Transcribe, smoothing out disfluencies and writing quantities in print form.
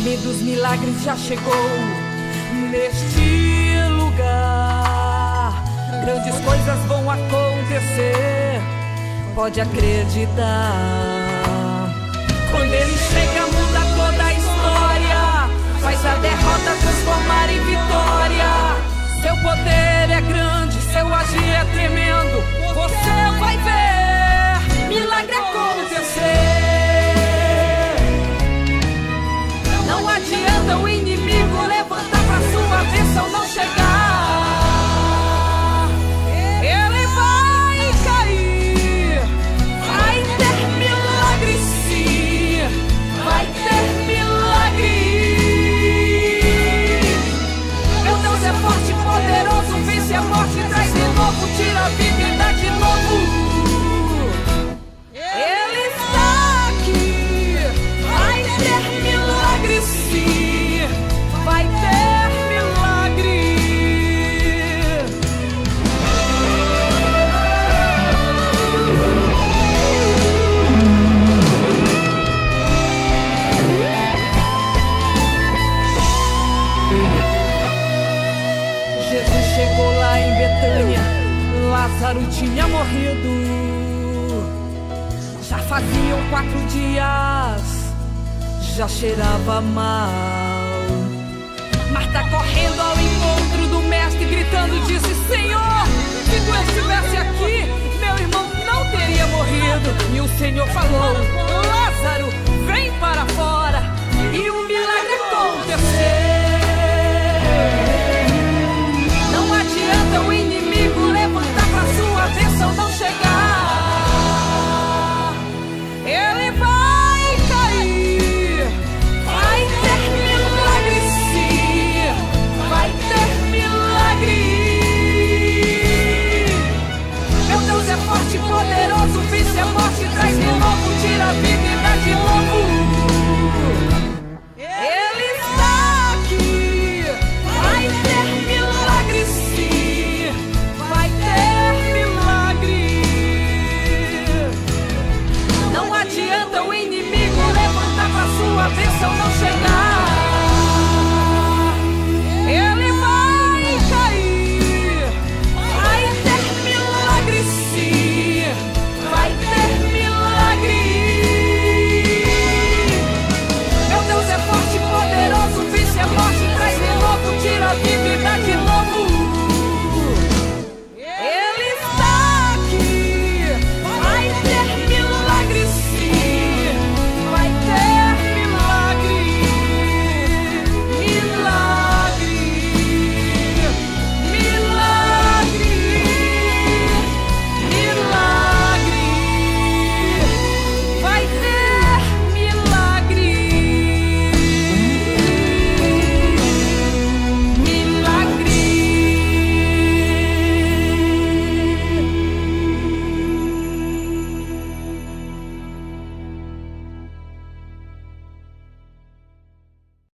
nome dos milagres já chegou neste lugar. Grandes coisas vão acontecer, pode acreditar. Quando ele chega, muda toda a história, faz a derrota transformar em vitória. Seu poder é grande, seu agir é tremendo. Você vai ver milagre acontecer. Não adianta o inimigo levantar pra sua bênção não chegar. Ele vai cair. Vai ter milagre sim. Vai ter milagre. Meu Deus é forte e poderoso, vence a morte, traz de novo, tira a vida e dá de novo. Ele está aqui. Vai ter milagre sim. Vai ter milagre. Jesus chegou lá em Betânia, Lázaro tinha morrido. Já faziam 4 dias, já cheirava mal. Marta correndo ao encontro do mestre, gritando, disse: Senhor, se tu estivesse aqui, meu irmão não teria morrido. E o Senhor falou: Lázaro, vem para fora. E o milagre aconteceu. Não adianta o inimigo levantar pra sua bênção não chegar. Ele vai cair. Vai ter milagre sim. Vai ter milagre. Meu Deus é forte e poderoso, vence a morte, traz de novo, tira a vida e dá de novo. Ele está aqui. Vai ter milagre sim. Vai ter milagre. Não adianta o inimigo levantar pra sua bênção não chegar.